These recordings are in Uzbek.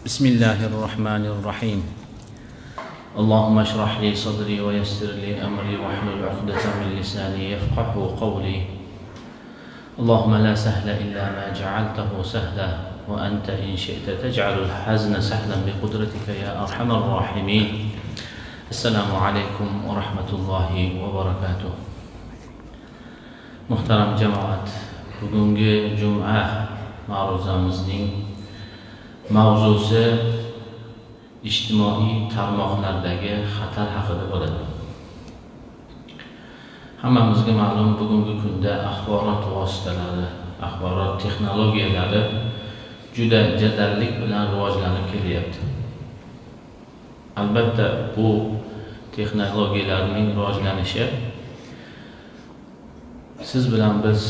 بسم الله الرحمن الرحيم. اللهم اشرح لي صدري ويسر لي أمري واحلل عقدة من لساني يفقه قولي. اللهم لا سهل إلا ما جعلته سهلا وأنت إن شئت تجعل الحزن سهلا بقدرتك يا أرحم الراحمين. السلام عليكم ورحمة الله وبركاته. Muhtaram jamoat, bugungi juma ma'ruzamizning mavzusi ijtimoiy tarmoqlardagi xatar haqida bo'ladi. Hammamizga ma'lum, bugungi kunda axborot vositalari, axborot texnologiyalari juda jadallik bilan rivojlanib kelyapti. Albatta bu texnologiyalarning rivojlanishi siz bilan biz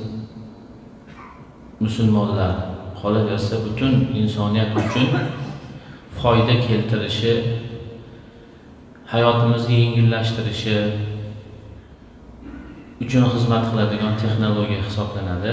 musulmonlar, qolaversa butun insoniyat uchun foyda keltirishi, hayotimizni yengillashtirishi uchun xizmat qiladigan texnologiya hisoblanadi.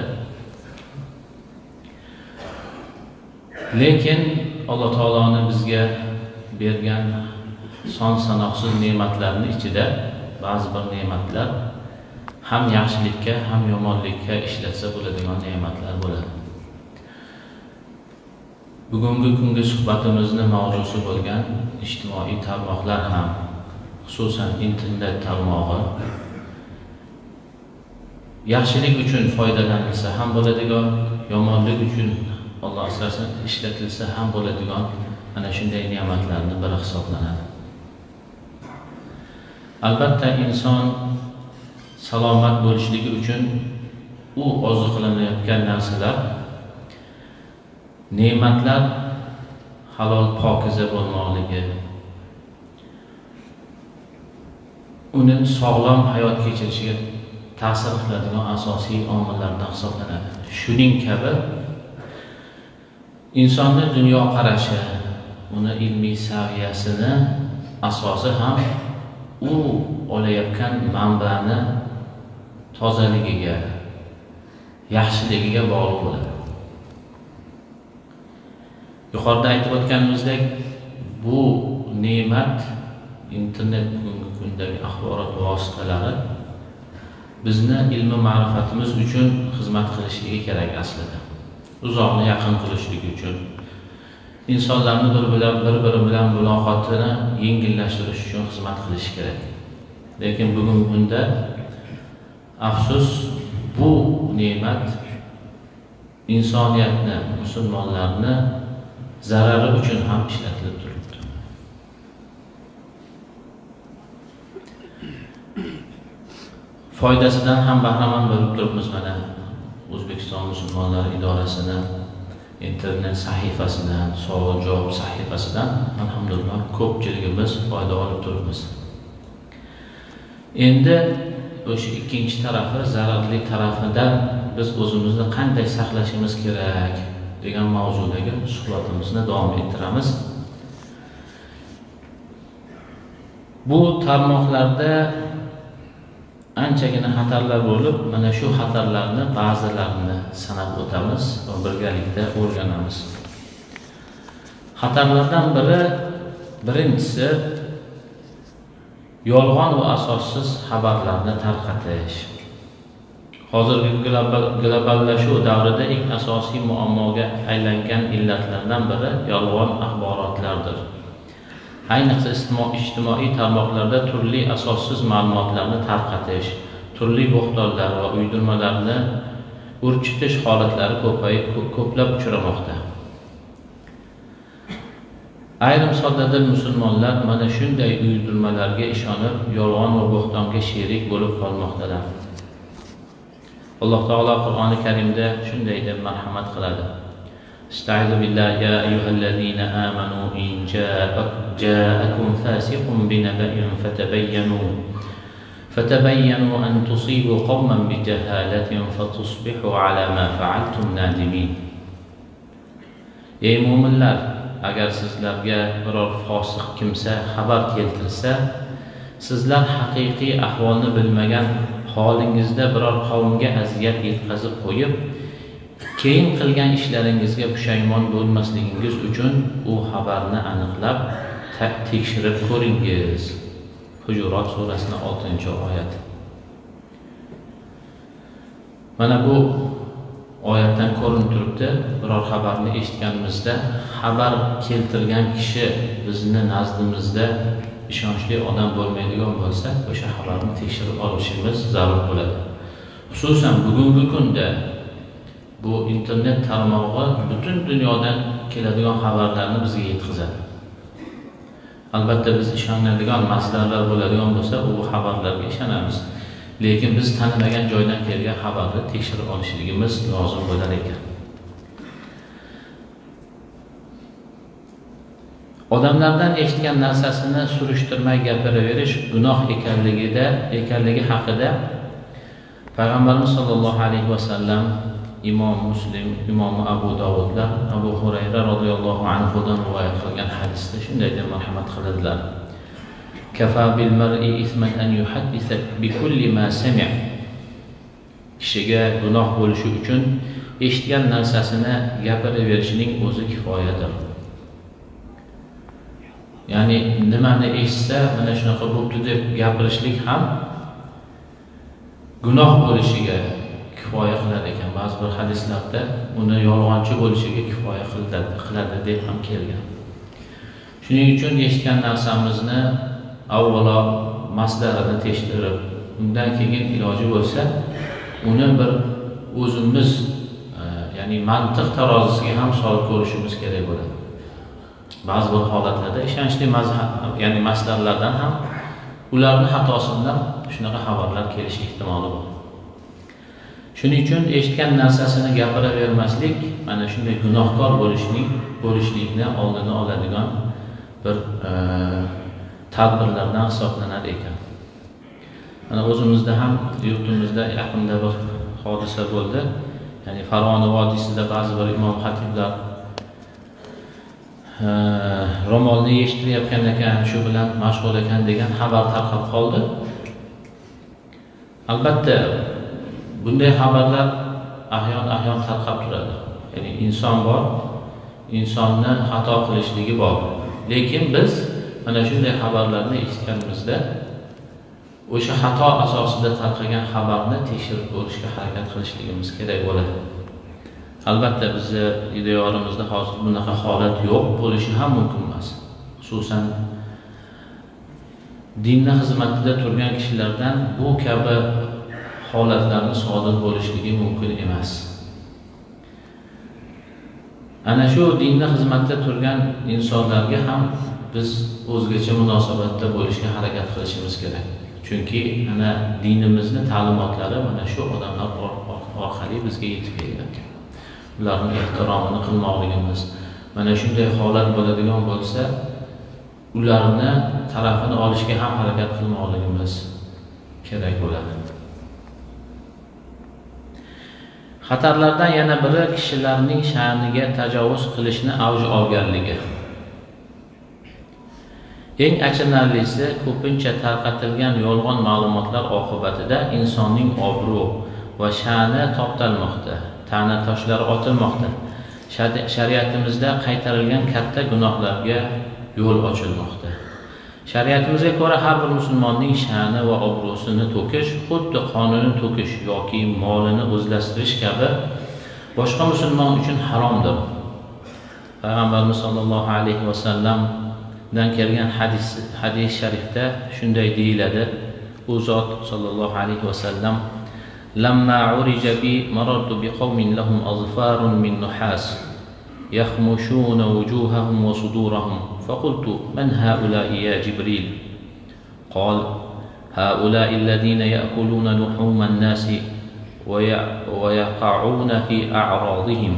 Lekin Alloh taoloning bizga bergan son sanoqsiz ne'matlarning ichida ba'zi bir ne'matlar ham yaxshilikka ham yomonlikka ishlatsa bo'ladigan ne'matlar bo'ladi. Bugungi kungi suhbatimizni mavzusi bo'lgan ijtimoiy tarmoqlar ham, xususan internet tarmog'i yaxshilik uchun foydalanilsa ham bo'ladigan, yomonlik uchun Alloh asrasin ishlatilsa ham bo'ladigan ana shunday ne'matlarning biri hisoblanadi. Albatta inson salomat bo'lishligi uchun u oziqlanayotgan narsalar, ne'matlar halol pokiza bo'lmoqligi, uni sog'lom hayot kechirishiga ta'sir qiladigan asosiy omillardan hisoblanadi. Shuning kabi insonning dunyoqarashi, uni ilmiy saviyasini asosi ham u olayotgan manbani tozaligiga, yaxshiligiga bog'liq bo'ladi. Yuqorida aytib o'tganimizdek, bu ne'mat, internet bugungi kundagi axborot vositalari bizni ilmi ma'rifatimiz uchun xizmat qilishligi kerak aslida. Uzoqni yaqin qilishligi uchun, insonlarni bir-biri bilan muloqotini yengillashtirish uchun xizmat qilishi kerak. Lekin bugungi kunda afsus, bu ne'mat insoniyatni, musulmonlarni zarari uchun ham ishlatilib turibdi. Foydasidan ham bahramand bo'lib turibmiz. Mana O'zbekiston musulmonlari idorasini internet sahifasidan, savol-javob sahifasidan alhamdulillah ko'pchiligimiz foyda olib turibmiz. Endi o'sha ikkinchi tarafi, zararli tarafidan biz o'zimizni qanday saqlashimiz kerak degan mavzudagi suhbatimizni davom ettiramiz. Bu tarmoqlarda anchagina xatarlar bo'lib, mana shu xatarlarni ba'zilarini sanab o'tamiz va birgalikda o'rganamiz. Xatarlardan birinchisi yolg'on va asossiz xabarlarni tarqatish. Hozirgi globallashuv davrida eng asosiy muammoga aylangan illatlardan biri yolg'on axborotlardir. Ayniqsa ijtimoiy tarmoqlarda turli asossiz ma'lumotlarni tarqatish, turli bo'xtonlar va uydirmalarni urchitish holatlari ko'plab uchramoqda. Ayrim soddadil musulmonlar mana shunday uydirmalarga ishonib, yolg'on va bo'xtonga sherik bo'lib qolmoqdalar. Alloh taolo Qur'oni Karimda shunday deb marhamat qiladi. Estaizu billahi ya ayyuhallazina amanu in ja'akum fasiqun binaba'in fatabayyanu an tusibu qawman bijahalatin fatusbihu ala ma fa'altum nadimin. Ey mu'minlar, agar sizlarga biror fosiq kimsa xabar keltirsa, sizlar haqiqiy ahvolni bilmagan holingizda biror qavmga aziyat yetkazib qo'yib, keyin qilgan ishlaringizga pushaymon bo'lmasligingiz uchun u xabarni aniqlab tekshirib ko'ringiz. Hujurat surasining 6-oyat. Mana bu oyatdan ko'rinib turibdi, biror xabarni eshitganimizda xabar keltirgan kishi bizni nazdimizda ishonchli odam bo'lmaydigan bo'lsa, o'sha xabarni tekshirib olishimiz zarur bo'ladi. Xususan bugungi kunda bu internet tarmog'i butun dunyodan keladigan xabarlarni bizga yetkazadi. Albatta biz ishonadigan masalalar bo'ladigan bo'lsa, u xabarlarga ishonamiz. Lekin biz tanimagan joydan kelgan xabarni tekshirib olishligimiz lozim bo'lar ekan. Odamlardan eshitgan narsasini surishtirmay gapiraverish gunoh ekanligi haqida Payg'ambarimiz sollallohu alayhi vasallam, Imom Muslim, Imom Abu Dovudlar, Abu Hurayra radhiyallohu anhudan rivoyat qilgan hadisda shunday deb marhamat qiladilar. Kafa bil mar'i isman an yuhaddisa bi kulli ma sami'. Kishiga gunoh bo'lishi uchun eshitgan narsasini gapiraverishining o'zi kifoyadir. Ya'ni nimani eshitsa, mana shunaqa bo'pti deb gapirishlik ham gunoh bo'lishiga kifoya qilar ekan. Ba'zi bir hadislarda uni yolg'onchi bo'lishiga kifoya qiladi deb ham kelgan. Shuning uchun eshitgan narsamizni avvalo masdarini tekshirib, undan keyin iloji bo'lsa uni bir o'zimiz ya'ni mantiq tarozisiga ham solib ko'rishimiz kerak bo'ladi. Ba'zi bir holatlarda ishonchli mazhab, ya'ni masdarlardan ham ularning xatosidan shunaqa xabarlar kelish ehtimoli bor. Shuning uchun eshitgan narsasini gapiravermaslik mana shunday gunohkor bo'lishlikni oldini oladigan bir tadbirlardan hisoblanar ekan. Mana o'zimizda ham yurtimizda yaqinda bir hodisa bo'ldi. Ya'ni Farg'ona vodiysida ba'zi bir imom xatiblar ro'molni yechtirayotgan ekan, shu bilan mashg'ul ekan degan xabar tarqab qoldi. Albatta bunday xabarlar ahyon tarqab turadi. Ya'ni inson bor, insonni xato qilishligi bor. Lekin biz mana shunday xabarlarni eshitganimizda o'sha xato asosida tarqagan xabarni tekshirib ko'rishga harakat qilishligimiz kerak bo'ladi. Albatta bizni diyorimizda hozir bunaqa holat yo'q, bo'lishi ham mumkin emas. Xususan dinni xizmatida turgan kishilardan bu kabi holatlarni sodir bo'lishligi mumkin emas. Ana shu dinni xizmatida turgan insonlarga ham biz o'zgacha munosabatda bo'lishga harakat qilishimiz kerak. Chunki ana dinimizni ta'limotlari mana shu odamlar orqali bizga yetib kelgan. Ularning ehtiromini qilmoqligimiz, mana shunday holat bo'ladigan bo'lsa, ularni tarafini olishga ham harakat qilmoqligimiz kerak bo'ladi. Xatarlardan yana biri kishilarning sha'niga tajovuz qilishni avj olganligi. Eng achinarlisi, ko'pincha tarqatilgan yolg'on ma'lumotlar oqibatida insonning obro' va sha'ni toptalmoqda, ta'na toshlari otilmoqda. Shariatimizda qaytarilgan katta gunohlarga yo'l ochilmoqda. Shariatimizga ko'ra har bir musulmonning sha'ni va obro'sini to'kish, xuddi qonini to'kish yoki molini o'zlashtirish kabi boshqa musulmon uchun haromdir. Payg'ambarimiz sollallohu alayhi vasallamdan kelgan hadis sharifda shunday deyiladi. U zot sollallohu alayhi vasallam: "Lamma urija bi marartu bi qawmin lahum azfarun min nuhas yakhmushuna wujuhahum wa sudurahum faqultu man haula'i ya Jibril?" Qala: "Haula'i alladhina ya'kuluna luhuma an-nasi wa yaqa'una fi a'radihim."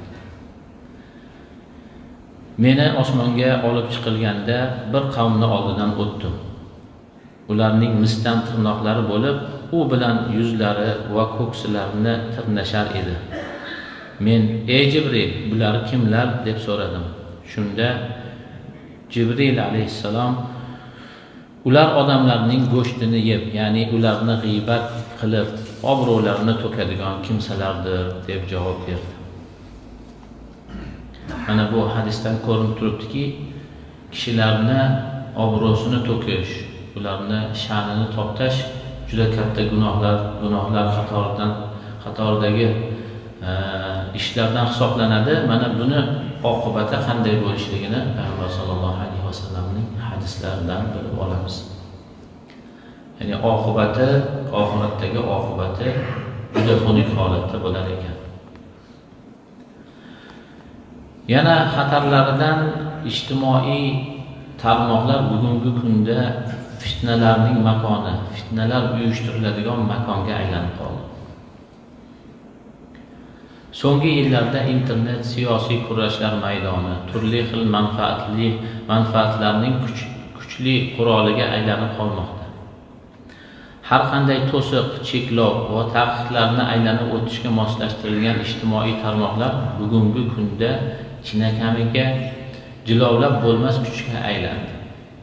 Meni osmonga olib chiqilganda bir qavmni oldidan o'tdim. Ularning misdan tirnoqlari bo'lib, u bilan yuzlari va ko'ksilarini tirnashar edi. Men: "Ey Jibril, bular kimlar?" deb so'radim. Shunda Jibril alayhissalom: "Ular odamlarning go'shtini yeb, ya'ni ularni g'iybat qilib, obro'larini to'kadigan kimsalardir" deb javob berdi. Mana bu hadisdan ko'rinib turibdiki, kishilarni obro'sini to'kish, ularni sha'nini toptash juda katta gunohlar qatoridagi ishlardan hisoblanadi. Mana buni oqibati qanday bo'lishligini Payg'ambar sollallohu alayhi vasallamning hadislaridan bilib olamiz. Ya'ni oxiratdagi oqibati juda xunuk holatda bo'lar ekan. Yana xatarlaridan ijtimoiy tarmoqlar bugungi kunda fitnalarning makoni, fitnalar uyushtiriladigan makonga aylanib qoldi. So'nggi yillarda internet siyosiy kurashlar maydoni, turli xil manfaatlarning kuchli quroliga aylanib qolmoqda. Har qanday to'siq, cheklov va taqiqlarni aylanib o'tishga moslashtirilgan ijtimoiy tarmoqlar bugungi kunda chinakamiga jilovlab bo'lmas kuchga aylandi.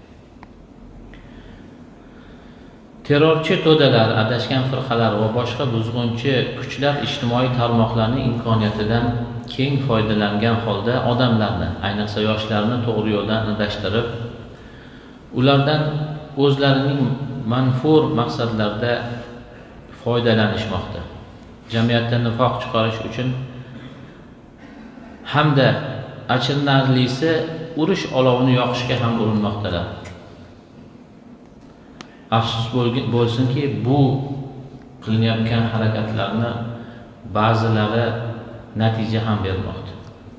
Terrorchi to'dalar, adashgan firqalar va boshqa buzg'unchi kuchlar ijtimoiy tarmoqlarning imkoniyatidan keng foydalangan holda odamlarni, ayniqsa yoshlarni to'g'ri yo'ldan adashtirib, ulardan o'zlarining manfur maqsadlarda foydalanishmoqda. Jamiyatda nifoq chiqarish uchun hamda achinarlisi urush olovini yoqishga ham urinmoqdalar. Afsus bo'lsinki, bu qilinayotgan harakatlarni ba'zilari natija ham bermoqda.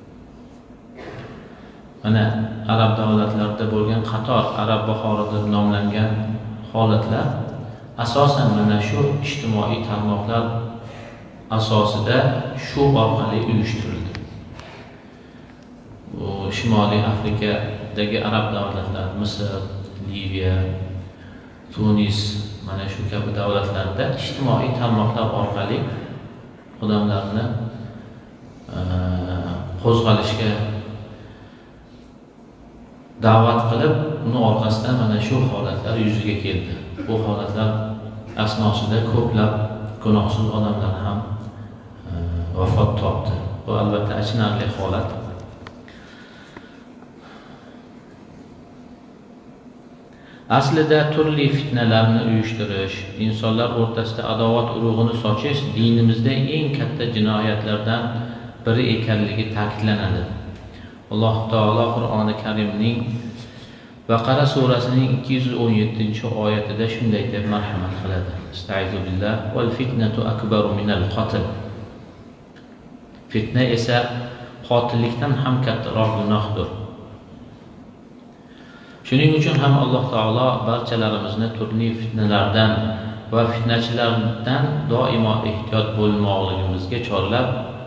Mana arab davlatlarida bo'lgan qator arab bahori deb nomlangan holatlar asosan mana shu ijtimoiy tarmoqlar asosida shu orqali uyushtirildi. Shimoliy Afrikadagi arab davlatlar, Misr, Liviya, Tunis, mana shu kabi davlatlarda ijtimoiy tarmoqlar orqali odamlarni qo'zg'alishga da'vat qilib, uni orqasidan mana shu holatlar yuzaga keldi. Bu holatlar asnosida ko'plab gunohsiz odamlar ham vafot topdi. Bu albatta achinarli holat. Aslida turli fitnalarni uyushtirish, insonlar o'rtasida adovat urug'ini sochish dinimizda eng katta jinoyatlardan biri ekanligi ta'kidlanadi. Alloh taolo Qur'oni Karimning Baqara surasining 217-oyatida shunday deb marhamat qiladi. Estaizu billah val fitnatu akbaru minal qatl. Fitna esa qotillikdan ham kattaroq gunohdir. Shuning uchun ham Alloh taolo barchalarimizni turli fitnalardan va fitnachilardan doimo ehtiyot bo'lmoqligimizga chorlab,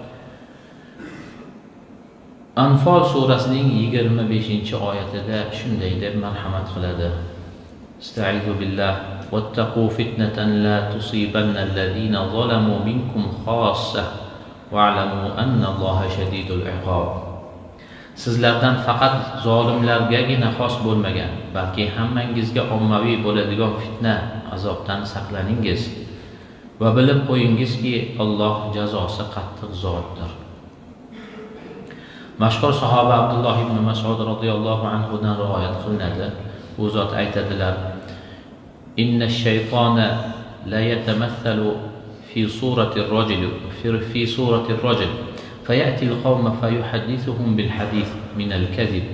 Anfal surasining 25-oyatida shunday deb marhamat qiladi. Estaizu billah wattaqu fitnatan la tusibanna alladhina zalamu minkum khassa wa'lamu anna Alloha shadidul iqob. Sizlardan faqat zolimlargagina xos bo'lmagan, balki hammangizga ommaviy bo'ladigan fitna azobdan saqlaningiz va bilib qo'yingizki, Alloh jazosi qattiq zotdir. Mashhur sahoba Abdulloh ibn Mas'ud radhiyallohu anhu dan rivoyat qilinadi. U zot aytadilar: "Inna ash-shaytona la yatamathalu fi surati ar-rajul فيأتي القوم فيحدثهم بالحديث من الكذب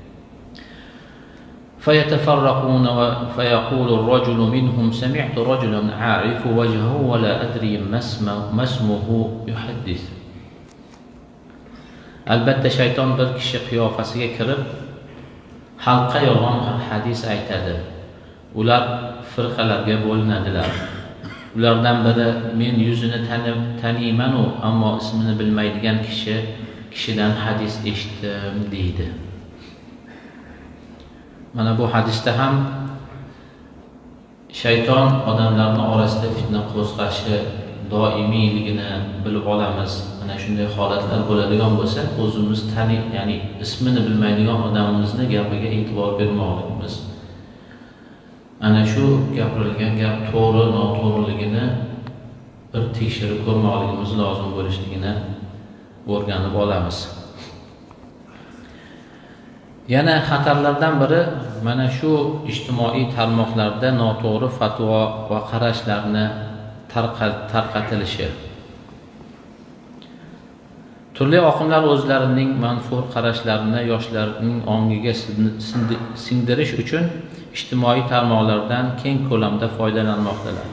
فيتفرقون فيقول الرجل منهم سمعت رجلا عارف وجهه ولا أدري ما اسمه يحدث." Albatta shayton bir kishi qiyofasiga kirib xalqqa yolg'on hadis aytadi. Ular firqalarga bo'linadilar. Ulardan biri men yuzini taniyman, ammo ismini bilmaydigan kishidan hadis eshitdim deydi. Mana bu hadisda ham shayton odamlarning orasida fitna qo'zg'ashi doimiyligini bilib olamiz. Mana shunday holatlar bo'ladigan bo'lsa, o'zimiz ya'ni ismini bilmaydigan odamimizni gapiga e'tibor bermoqligimiz. Ana shu gapirilgan gap to'g'ri, noto'g'riligini bir tekshirib ko'rmoqligimiz lozim bo'lishligini o'rganib olamiz. Yana xatarlardan biri mana shu ijtimoiy tarmoqlarda noto'g'ri fatvo va qarashlarni tarqatilishi. Turli oqimlar o'zlarining manfur qarashlarini yoshlarning ongiga singdirish uchun ijtimoiy tarmoqlardan keng ko'lamda foydalanmoqdalar.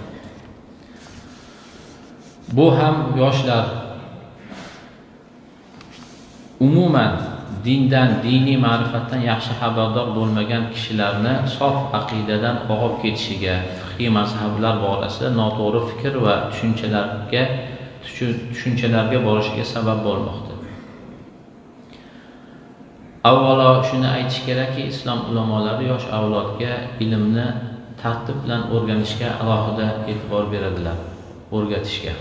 Bu ham yoshlar umuman dindan, diniy ma'rifatdan yaxshi xabardor bo'lmagan kishilarni sof aqidadan og'ib ketishiga, fiqhiy mazhablar borasida noto'g'ri fikr va tushunchalarga borishiga sabab bo'lmoqda. Avvalo shuni aytish kerakki, islom ulamolari yosh avlodga ilmni tartib bilan o'rganishga alohida e'tibor beradilar, o'rgatishga.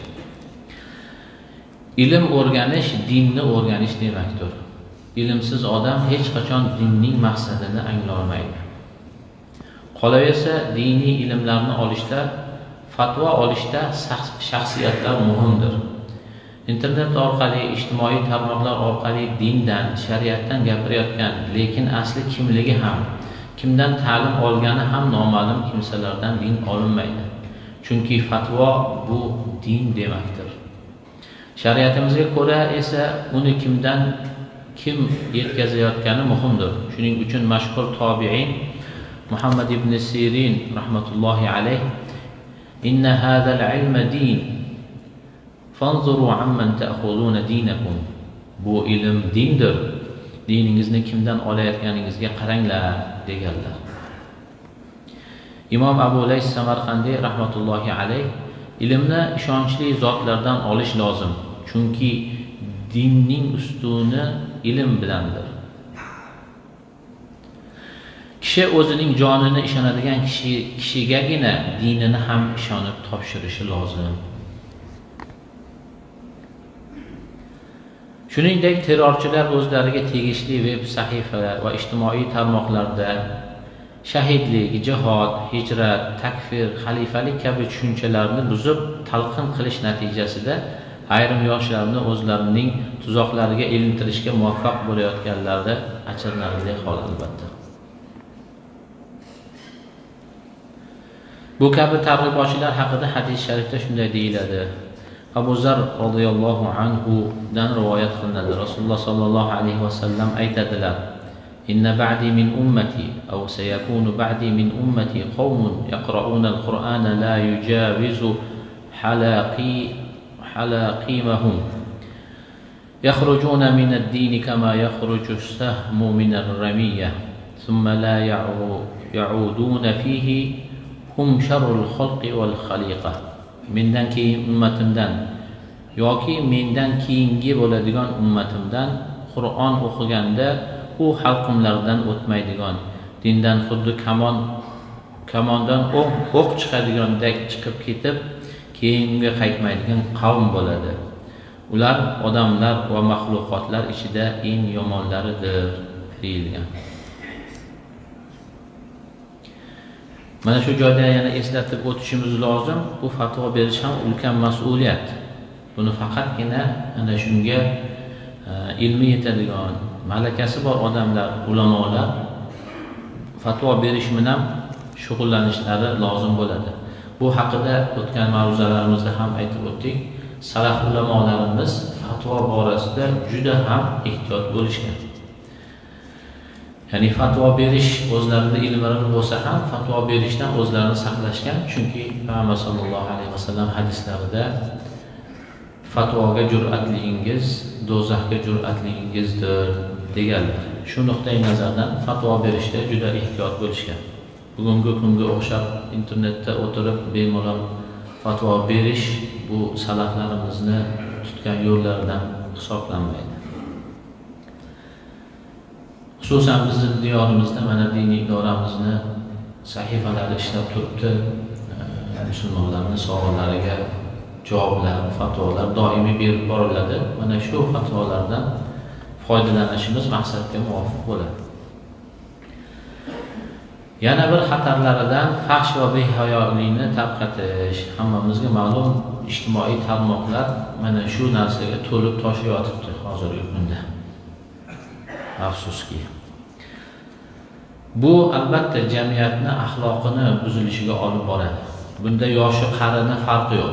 Ilm o'rganish dinni o'rganish demakdir. Ilmsiz odam hech qachon dinning maqsadini anglay olmaydi. Qolaversa, diniy ilmlarni olishda, fatvo olishda shaxsiyatlar muhimdir. Internet orqali, ijtimoiy tarmoqlar orqali dindan, shariatdan gapirayotgan, lekin asli kimligi ham, kimdan ta'lim olgani ham noma'lum kimsalardan din olinmaydi. Chunki fatvo bu din demakdir. Shariatimizga ko'ra esa uni kim yetkazayotgani muhimdir. Shuning uchun mashhur tobiin Muhammad ibn Sirin rahmatullohi alayh inna hadal ilma din fanzuru amman ta'khuduna dinakum. Bu ilm dindir. Diningizni kimdan olayotganingizga qaranglar deganlar. Imom Abu Lays Samarqandiy rahmatullohi alayh ilmni ishonchli zotlardan olish lozim. Chunki dinning ustuni ilm bilandir. Kishi o'zining jonini ishonadigan kishigagina dinini ham ishonib topshirishi lozim. Shuningdek, terrorchilar o'zlariga tegishli veb sahifa va ijtimoiy tarmoqlarda shahidlik, jihod, hijrat, takfir, xalifalik kabi tushunchalarni buzib talqin qilish natijasida ayrim yoshlarni o'zlarining tuzoqlariga ilintirishga muvaffaq bo'layotganlarida achinarli hol albatta. Bu kabi targ'ibotchilar haqida hadis sharifda shunday deyiladi. Abu Zar radhiyallohu anhu dan rivoyat qilinadi. Rasululloh sallallohu alayhi vasallam aytadilar: "Inna ba'di min ummati aw sayakunu ba'di min ummati qawmun yaqra'una al-Qur'ana la yujawizu halaqimahum yakhrujuna min ad-din kama yakhruju as-sahmu min ar-ramiyyah thumma la ya'uduna fihi hum sharrul khalqi wal khaliqah." Mendan keyin ummatimdan yoki mendan keyingi bo'ladigan ummatimdan Qur'on o'qiganda u halqumlardan o'tmaydigan, dindan xuddi kamondan o'q chiqadigandek chiqib ketib, keyinga qaytmaydigan qavm bo'ladi. Ular odamlar va maxluqotlar ichida eng yomonlaridir deyilgan. Mana shu joyda yana eslatib o'tishimiz lozim, bu fatvo berish ham ulkan mas'uliyat. Buni faqatgina ana shunga ilmi yetadigan, malakasi bor odamlar, ulamolar fatvo berish bilan shug'ullanishlari lozim bo'ladi. Bu haqida o'tgan mavzularimizda ham aytib o'tdik. Salaf ulamolarimiz fatvo borasida juda ham ehtiyot bo'lishgan. Ya'ni fatvo berish o'zlarida ilmlari bo'lsa ham fatvo berishdan o'zlarini saqlashgan. Chunki Muhammad sallallohu alayhi vasallam hadislarida fatvoga jur'atligingiz do'zaxga jur'atligingizdir deganlar. Shu nuqtai nazardan fatvo berishda juda ehtiyot bo'lishgan. Bugungi kunga o'xshab internetda o'tirib bemalol fatvo berish bu salaflarimizni tutgan yo'llaridan hisoblanmaydi. Xususan bizning diyorimizda mana diniy idoramizni sahifalari ishlab turibdi. Musulmonlarning savollariga javoblar, fatvolar doimiy berib boriladi. Mana shu fatvolardan foydalanishimiz maqsadga muvofiq bo'ladi. Yana bir xatarlaridan fahsh va behayolikni tarqatish. Hammamizga ma'lum, ijtimoiy tarmoqlar mana shu narsaga to'lib toshib yotibdi hozirgi kunda. Afsuski. Bu albatta jamiyatni axloqini buzilishiga olib boradi. Bunda yoshi qarini farqi yo'q.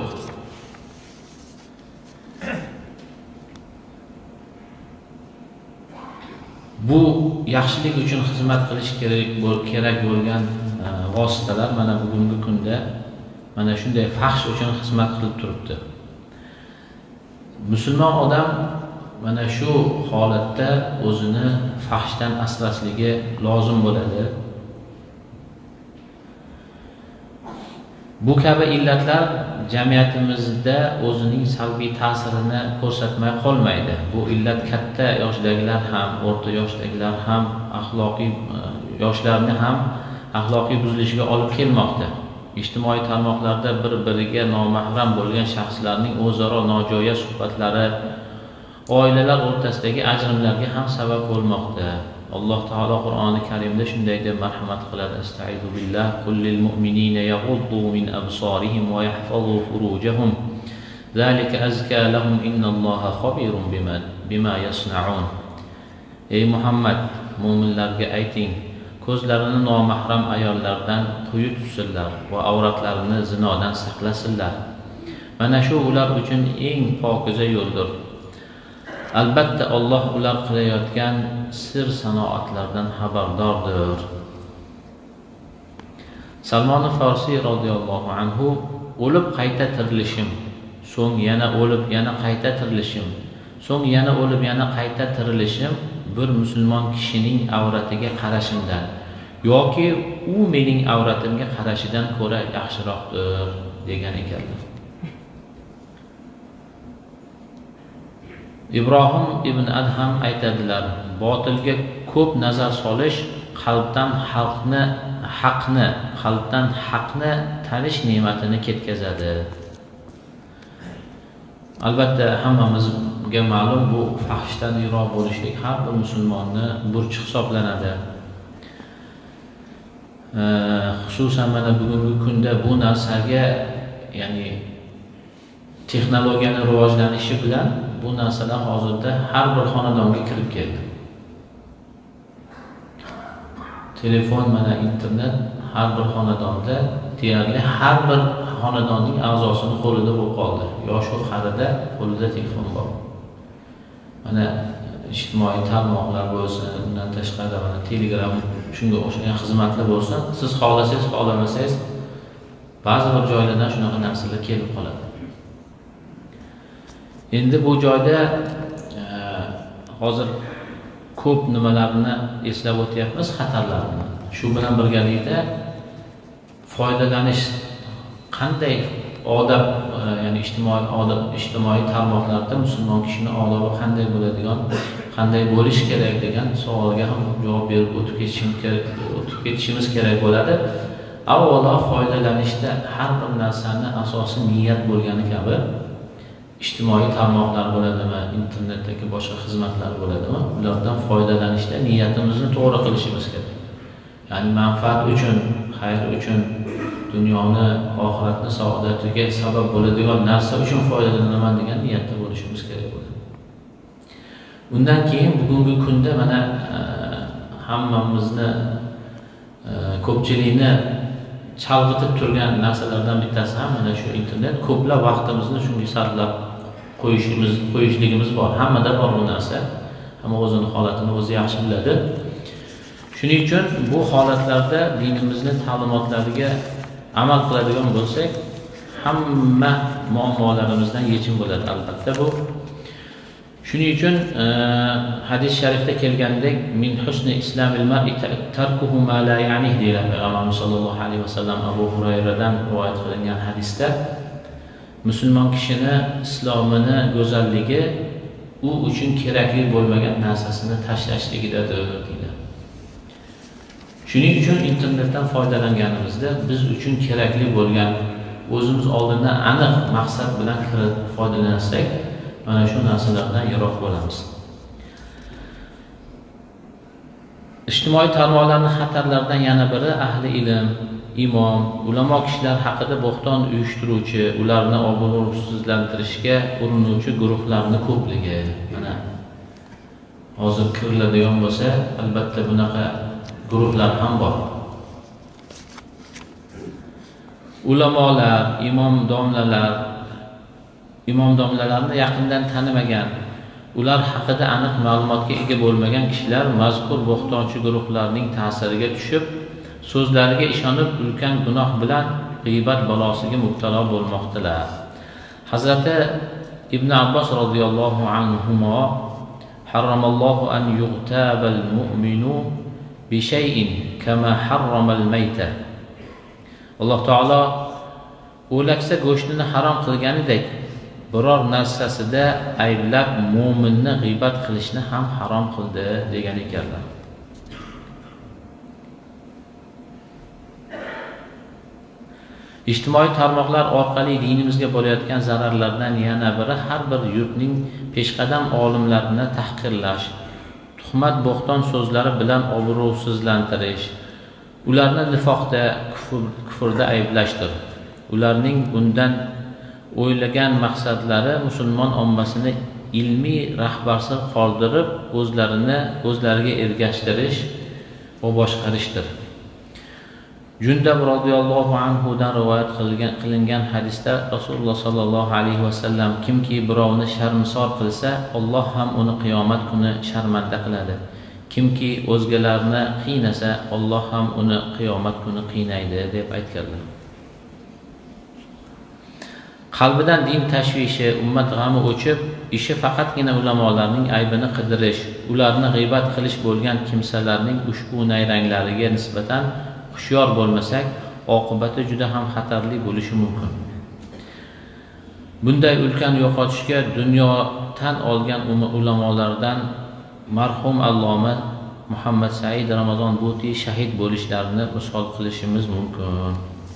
Bu yaxshilik uchun xizmat qilish kerak bo'lgan vositalar mana bugungi kunda mana shunday fahsh uchun xizmat qilib turibdi. Musulmon odam mana shu holatda o'zini fahshdan asrasligi lozim bo'ladi. Bu kabi illatlar jamiyatimizda o'zining salbiy ta'sirini ko'rsatmay qolmaydi. Bu illat katta yoshdagilar ham, o'rta yoshdagilar ham, yoshlarni ham axloqiy buzilishiga olib kelmoqda. Ijtimoiy tarmoqlarda bir-biriga nomahram bo'lgan shaxslarning o'zaro nojo'ya suhbatlari oilalar o'rtasidagi ajrimlarga ham sabab bo'lmoqda. Alloh taolo Qur'oni Karimda shunday deb marhamat qiladi: Astaizu billah kullil mu'minina yaghuddu min absarihim va yahfazu furujahum zalika azka lahum innalloha khabirun bima yasnaun. Ey Muhammad, mu'minlarga ayting, ko'zlarini nomahram ayollardan quyi tutsinlar va avratlarini zinodan saqlasinlar. Mana shu ular uchun eng pokiza yo'ldir. Albatta Alloh ular qilayotgan sir sanoatlardan xabardordir. Salmon Farsiy radhiyallohu anhu o'lib qayta tirilishim, so'ng yana o'lib yana qayta tirilishim, so'ng yana o'lib yana qayta tirilishim bir musulmon kishining avratiga qarashimdan yoki u mening avratimga qarashidan ko'ra yaxshiroqdir degan ekanlar. Ibrohim ibn Adham aytadilar: botilga ko'p nazar solish qalbdan haqni tanish ne'matini ketkazadi. Albatta hammamizga ma'lum, bu fahshdan yiroq bo'lishlik har bir musulmonni burchi hisoblanadi. Xususan mana bugungi kunda bu narsaga, ya'ni texnologiyaning rivojlanishi bilan bu narsalar hozirda har bir xonadonga kirib keldi. Telefon, mana internet har bir xonadonda, deyarli har bir xonadonning a'zosini qo'lida bo'lib qoldi. Yosh-u qarida qo'lida telefon bor. Mana ijtimoiy tarmoqlar bo'lsin, undan tashqari mana Telegram, shunga o'xshagan xizmatlar bo'lsin, siz xohlasangiz, xohlamasangiz ba'zi bir joylardan shunaqa narsalar kelib qoladi. Endi bu joyda hozir ko'p nimalarni eslab o'tyapmiz, xatarlarni. Shu bilan birgalikda foydalanish qanday odob, ya'ni ijtimoiy tarmoqlarda musulmon kishining odobi qanday bo'ladigan, qanday bo'lish kerak degan savolga ham javob berib o'tib ketishimiz kerak bo'ladi. Avvalo foydalanishda har bir narsani asosi niyat bo'lgani kabi ijtimoiy tarmoqlar bo'ladimi, internetdagi boshqa xizmatlar bo'ladimi, ulardan foydalanishda niyatimizni to'g'ri qilishimiz kerak. Ya'ni manfaat uchun, xayr uchun, dunyoni, oxiratni saodatiga sabab bo'ladigan narsa uchun foydalanaman degan niyatda bo'lishimiz kerak bo'ladi. Undan keyin bugungi kunda mana hammamizni, ko'pchilikni chalg'itib turgan narsalardan bittasi ham mana shu internet. Ko'plab vaqtimizni shunga sarflab qo'yishligimiz bor. Hammada bor bu narsa. Hamma o'zining holatini o'zi yaxshi biladi. Shuning uchun bu holatlarda dinimizning ta'limotlariga amal qiladigan bo'lsak, hamma muammolarimizdan yechim bo'ladi albatta bu. Shuning uchun hadis sharifda kelgandek, min husni islamil mar'i tarkuhu ma la ya'nih deyiladi Payg'ambarimiz sollallohu alayhi vasallam Abu Hurayradan rivoyat qilingan hadisda, musulmon kishini islomini go'zalligi u uchun kerakli bo'lmagan narsasini tashlashligidadir deydi. Shuning uchun internetdan foydalanganimizda biz uchun kerakli bo'lgan, o'zimiz oldindan aniq maqsad bilan foydalansak, mana shu narsalardan yiroq bo'lamiz. Ijtimoiy tarmoqlarning xatarlaridan yana biri ahli ilm, imom, ulamo kishilar haqida bo'xton uyushtiruvchi, ularni obro'sizlantirishga urinuvchi guruhlarning ko'pligi. Mana hozir kiriladigan bo'lsa, albatta bunaqa guruhlar ham bor. Ulamolar, imom domlalarni yaqindan tanimagan, ular haqida aniq ma'lumotga ega bo'lmagan kishilar mazkur bo'xtonchi guruhlarning ta'siriga tushib, so'zlariga ishonib, ulkan gunoh bilan g'iybat balosiga mubtalo bo'lmoqdalar. Hazrati Ibn Abbos radhiyallohu anhuma harramallohu an yughtabal mu'minu bi shay'in kama harramal mayta. Alloh taolo o'laksa go'shtini harom qilganidek biror narsasida ayblab mu'minni g'iybat qilishni ham harom qildi degan ekanlar. Ijtimoiy tarmoqlar orqali dinimizga bo'layotgan zararlardan yana biri har bir yurtning peshqadam olimlarini tahqirlash, tuhmat bo'xton so'zlari bilan obro'sizlantirish, ularni nifoqda, kufrda ayblashdir. Ularning bundan o'ylagan maqsadlari musulmon ommasini ilmiy rahbarsiz qoldirib, o'zlariga ergashtirish va boshqarishdir. Jundab radhiyallohu anhu dan rivoyat qilingan hadisda Rasululloh sallallohu alayhi vasallam kimki birovni sharmisor qilsa, Alloh ham uni qiyomat kuni sharmanda qiladi. Kimki o'zgalarni qiynasa, Alloh ham uni qiyomat kuni qiynaydi deb aytganlar. Qalbidan din tashvishi, ummat g'ami o'chib, ishi faqatgina ulamolarning aybini qidirish, ularni g'iybat qilish bo'lgan kimsalarning ushbu nayranglariga nisbatan hushyor bo'lmasak, oqibati juda ham xatarli bo'lishi mumkin. Bunday ulkan yo'qotishga dunyo tan olgan ulamolardan marhum alloma Muhammad Said Ramazon Buti shahid bo'lishlarini misol qilishimiz mumkin.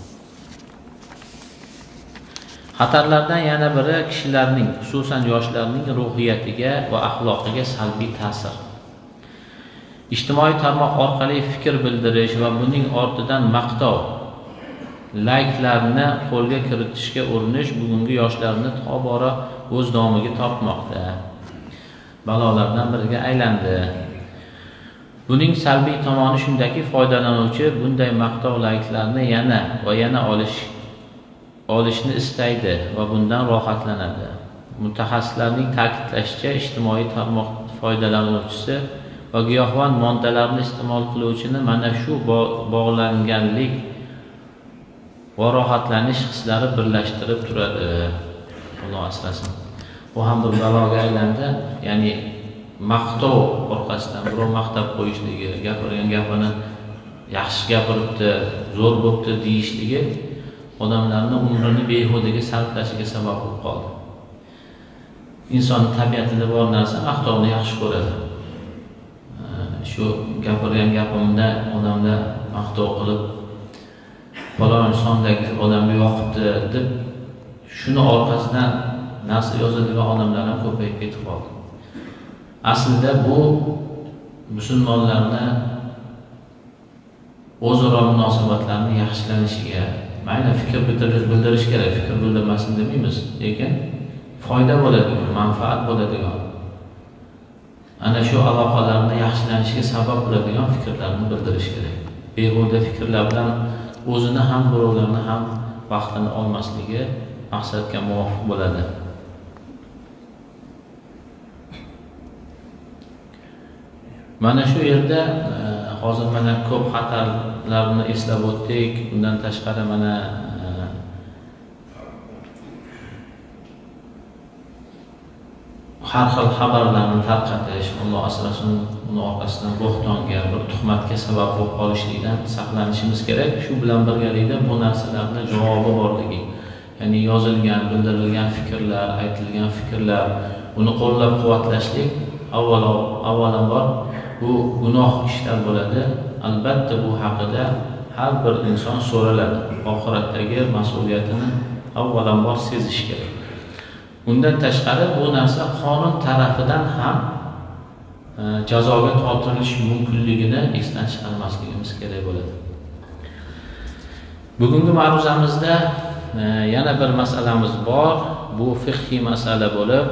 Xatarlardan yana biri kishilarning, xususan yoshlarning ruhiyatiga va axloqiga salbiy ta'sir. Ijtimoiy tarmoq orqali fikr bildirish va buning ortidan maqtov, layklarni qo'lga kiritishga urinish bugungi yoshlarni tobora o'z domiga tortmoqda, balolardan biriga aylandi. Buning salbiy tomoni shundaki, foydalanuvchi bunday maqtov, layklarni yana olishni istaydi va bundan rohatlanadi. Mutaxassislarning ta'kidlashicha, ijtimoiy tarmoq foydalanuvchisi va giyohvand moddalarni iste'mol qiluvchini mana shu bog'langanlik va rohatlanish hislari birlashtirib turadi. Alloh asrasin. Bu ham bir baloga aylandi. Ya'ni maqtov orqasidan birov maqtab qo'yishligi, gapirgan gapini yaxshi gapiribdi, zo'r bo'pti deyishligi odamlarni umrini behudaga sarflashiga sabab bo'lib qoldi. Inson tabiatida bor narsa maqtovni yaxshi ko'radi. Shu gapirgan gapimda odamlar maqtov qilib, falon sondagi odamga yoqibdi deb shuni orqasidan narsa yozadigan odamlar ham ko'payib ketib qoldi. Aslida bu musulmonlarni o'zaro munosabatlarni yaxshilanishiga, mayli fikr bildirish kerak, fikr bildirmasin demaymiz, lekin foyda bo'ladigan, manfaat bo'ladigan, ana shu aloqalarni yaxshilanishiga sabab bo'ladigan fikrlarni bildirish kerak. Behuda fikrlar bilan o'zini ham, birovlarni ham vaqtini olmasligi maqsadga muvofiq bo'ladi. Mana shu yerda hozir mana ko'p xatarlarni eslab o'tdik. Bundan tashqari mana har xil xabarlarni tarqatish, Alloh asrasin, uni orqasidan bo'xtonga, bir tuhmatga sabab bo'lib qolishlikdan saqlanishimiz kerak. Shu bilan birgalikda bu narsalarning javobi borligi, ya'ni yozilgan, bildirilgan fikrlar, aytilgan fikrlar, uni qo'llab-quvvatlashlik avvalambor bu gunoh ishlar bo'ladi. Albatta bu haqida har bir inson so'raladi. Oxiratdagi mas'uliyatini avvalambor sezish kerak. Undan tashqari bu narsa qonun tarafidan ham jazoga tortilish mumkinligini esdan chiqarmasligimiz kerak bo'ladi. Bugungi ma'ruzamizda yana bir masalamiz bor. Bu fiqhiy masala bo'lib,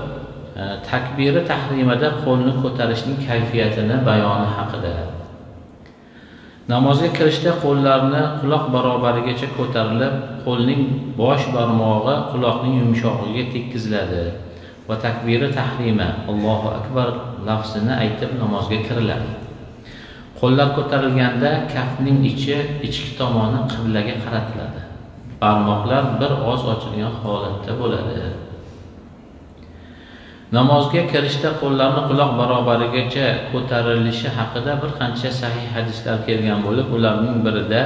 takbiri tahrimida qo'lni ko'tarishning kayfiyatini bayoni haqida. Namozga kirishda qo'llarni quloq barobarigacha ko'tarilib, qo'lning bosh barmog'i quloqning yumshog'iga tekkiziladi va takbiri tahrima Allohu akbar lafzini aytib namozga kiriladi. Qo'llar ko'tarilganda kafning ichki tomoni qiblaga qaratiladi. Barmoqlar bir oz ochilgan holatda bo'ladi. Namozga kirishda qo'llarni quloq barobarigacha ko'tarilishi haqida bir qancha sahih hadislar kelgan bo'lib, ularning birida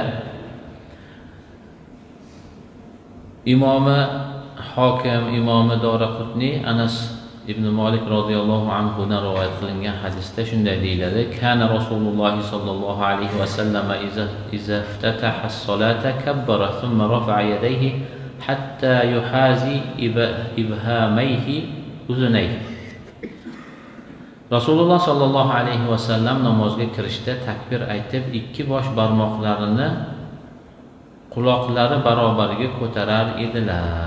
Imomi Hokim, Imomi Doraqutni Anas ibn Malik radhiyallohu anhu dan rivoyat qilingan hadisda shunday deyiladi: "Kana Rasululloh sallallohu alayhi va sallam iza iftataha as-salata kabbara thumma rafa'a yadayhi hatta yuhazi ibhamayhi uzunay." Rasululloh sallallohu alayhi va sallam namozga kirishda takbir aytib, ikki bosh barmoqlarini quloqlari barobariga ko'tarar edilar.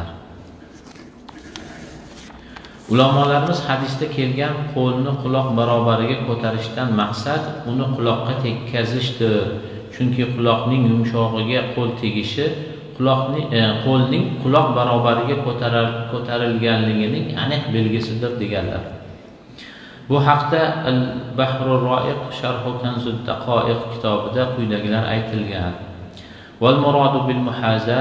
Ulamolarimiz hadisda kelgan qo'lni quloq barobariga ko'tarishdan maqsad uni quloqqa tekkazishdir. Chunki quloqning yumshog'iga qo'l tegishi qo'lning quloq barobariga ko'tarilganligining aniq belgisidir deganlar. Bu haqda Al-Bahrur Roiq Sharh Kanzud Daqoiq kitobida quyidagilar aytilgan: "Wal muradu bil muhaza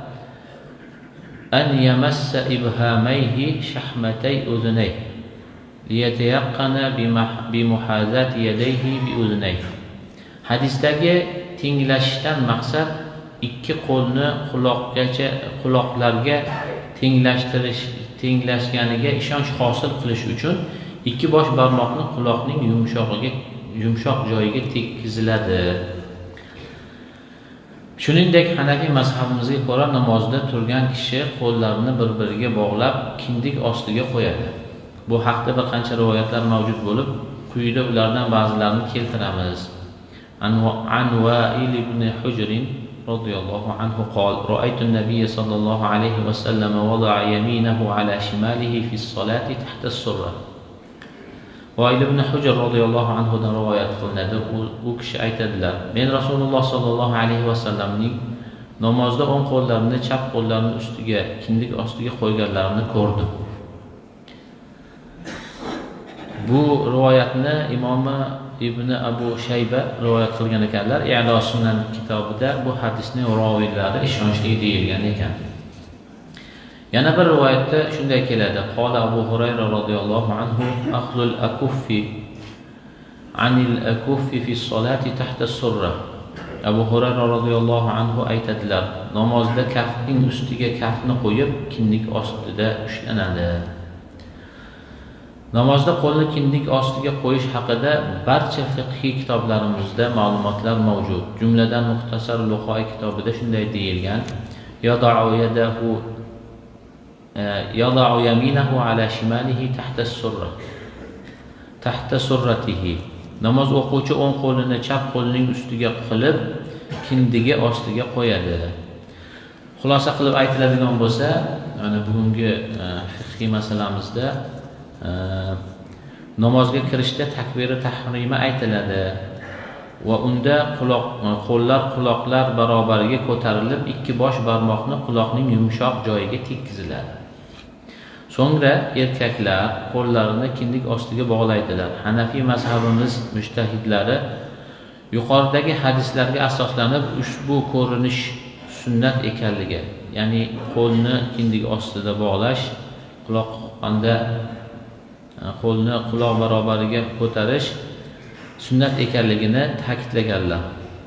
an yamassa ibhamayhi shahmatay udunay liyatayaqqana bi muhazati yadayhi bi udunay." Hadisdagi tenglashishdan maqsad ikki qo'lni quloqlarga tenglashganiga ishonch hosil qilish uchun ikki bosh barmoqni quloqning yumshoq joyiga tekkiziladi. Shuningdek, Hanafiy mazhabimizga ko'ra namozda turgan kishi qo'llarini bir-biriga bog'lab kindik ostiga qo'yadi. Bu haqda bir qancha rivoyatlar mavjud bo'lib, quyida ulardan ba'zilarini keltiramiz. An Wa'il ibn Hujr radhiyallohu anhu qala: "Ra'aytu an-nabiy sallallohu alayhi va sallam wada'a yaminahu ala shimalihi fi as-salati tahta as-surra." Wa'il ibn Hujr radhiyallohu anhu dan rivoyat qilinadi. U kishi aytadilar: "Men Rasululloh sallallohu alayhi va sallamning namozda o'ng qo'llarini chap qo'llarini ustiga, kindik ostiga qo'yganlarini ko'rdim." Bu rivoyatni Imomi Ibn Abu Shayba rivoyat qilgan ekanlar. I'lo sunan kitobida bu hadisning roviylari ishonchli deyilgan ekan. Yana bir rivoyatda shunday keladi: "Qala Abu Hurayra radhiyallohu anhu akhlul akuffi anil akuffi fi as-salati tahta as-surra." Abu Hurayra radhiyallohu anhu aytadilar: "Namozda kafning ustiga kafni qo'yib, kindik ostida ushlanadi." Namozda qo'lni kindik ostiga qo'yish haqida barcha fiqhiy kitoblarimizda ma'lumotlar mavjud. Jumladan Muxtasar Luqoy kitobida shunday deyilgan: "Yada'u yaminahu ala shimalihi tahta surratihi." Namoz o'quvchi o'ng qo'lini chap qo'lining ustiga qilib, kindigi ostiga qo'yadi. Xulosa qilib aytiladigan bo'lsa, mana bugungi fiqhiy masalamizda namozga kirishda takbiri tahrima aytiladi va unda qo'llar barobariga ko'tarilib, ikki bosh barmoqni quloqning yumshoq joyiga tekkiziladi. So'ngra erkaklar qo'llarini kindik ostiga bog'laydilar. Hanafiy mazhabimiz mujtahidlari yuqoridagi hadislarga asoslanib ushbu ko'rinish sunnat ekanligi, ya'ni qo'lni kindik ostida bog'lash, qo'lni quloq barobariga ko'tarish sunnat ekanligini ta'kidlaganlar.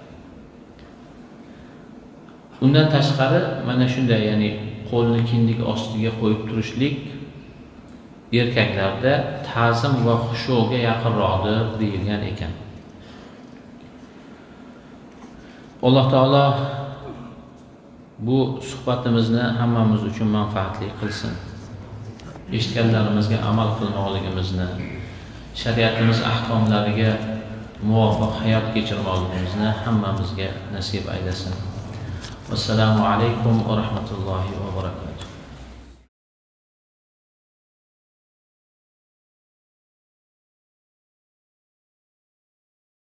Undan tashqari mana shunday, ya'ni qo'lni kindik ostiga qo'yib turishlik erkaklarda ta'zim va xushuga yaqinroqdir deyilgan ekan. Alloh taolo bu suhbatimizni hammamiz uchun manfaatli qilsin. Eshitganlarimizga amal qilmoqligimizni, shariatimiz ahkomlariga muvofiq hayot kechirmoqligimizni hammamizga nasib aylasin. Assalomu alaykum va rahmatullohi va barakatuh.